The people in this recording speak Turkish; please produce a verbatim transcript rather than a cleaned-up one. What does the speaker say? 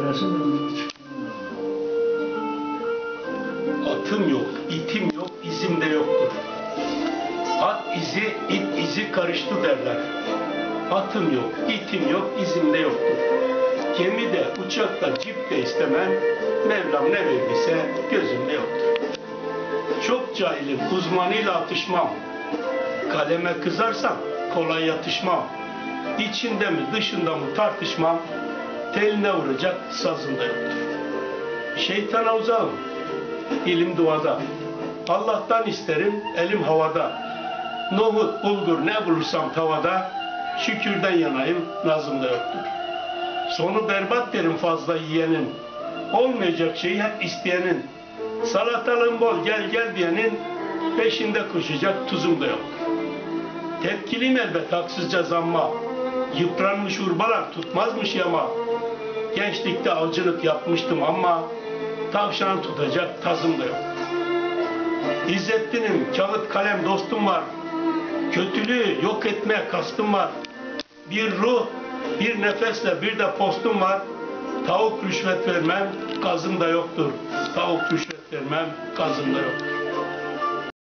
Atım yok, itim yok, izim de yoktur. At izi, it izi karıştı derler. Atım yok, itim yok, izim de yoktur. Gemide, uçakta, cipte istemem, Mevlam ne verdiyse gözümde yoktur. Çok cahilim, uzmanıyla atışmam. Kaleme kızarsam kolay yatışmam. İçinde mi dışında mı tartışmam, teline vuracak sazında yoktur. Şeytana uzağım, ilim duada. Allah'tan isterim, elim havada. Nohut, bulgur ne bulursam tavada, şükürden yanayım, nazımda yoktur. Sonu berbat derim fazla yiyenin, olmayacak şeyi hep isteyenin. Salatalığın bol gel gel diyenin, peşinde koşacak tuzum da yoktur. Tepkiliyim elbet haksızca zamma, yıpranmış urbalar tutmazmış yama. Gençlikte avcılık yapmıştım ama, tavşan tutacak tazım da yok. İzzettin'im, kağıt kalem dostum var. Kötülüğü yok etmeye kastım var. Bir ruh, bir nefesle bir de postum var. Tavuk rüşvet vermem, kazım da yoktur. Tavuk rüşvet vermem, kazım da yoktur.